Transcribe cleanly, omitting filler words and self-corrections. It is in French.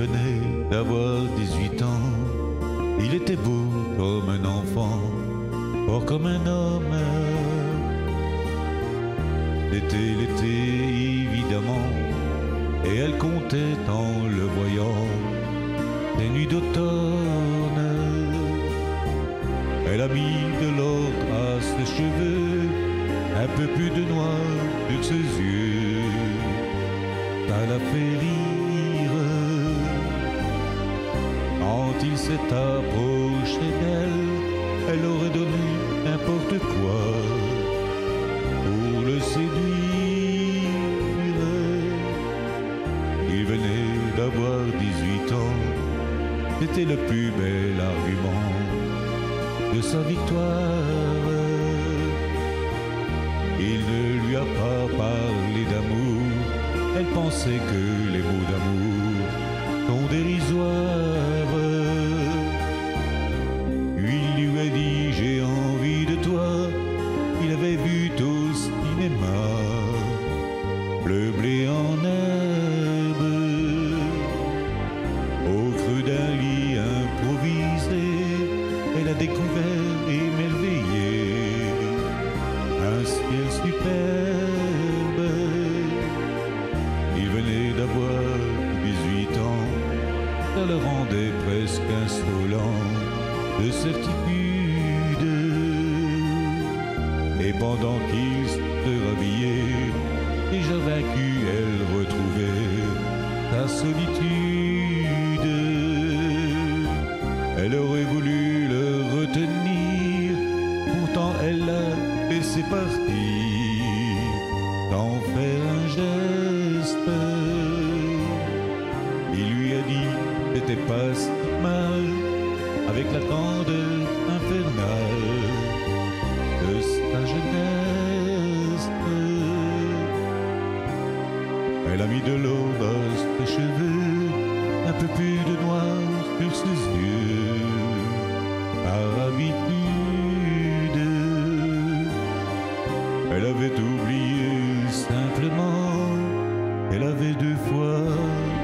venait d'avoir 18 ans. Il était beau comme un enfant, fort comme un homme. C'était l'été évidemment, et elle comptait en le voyant des nuits d'automne. Elle a mis de l'ordre à ses cheveux, un peu plus de noir sur ses yeux. Ça l'a fait rire quand il s'est approché d'elle. Elle aurait donné n'importe quoi pour le séduire. Il venait d'avoir 18 ans, c'était le plus bel argument de sa victoire. Il ne lui a pas parlé d'amour, elle pensait que les mots d'amour sont dérisoires. Il lui a dit j'ai envie de toi, il avait vu au cinéma le blé en herbe, au creux d'un lit improvisé. Elle a découvert émerveillé un ciel superbe. Il venait d'avoir 18 ans, ça le rendait presque insolent de certitude. Et pendant qu'il se rhabillait, déjà vaincu, elle retrouvait sa solitude. Elle aurait voulu le retenir, pourtant elle l'a laissé partir sans faire un geste. Il lui a dit c'était pas si mal, avec la candeur infernale de sa jeunesse. Elle a mis de l'eau dans ses cheveux, un peu plus de noir sur ses yeux, par habitude. Elle avait oublié simplement qu'elle avait 2 fois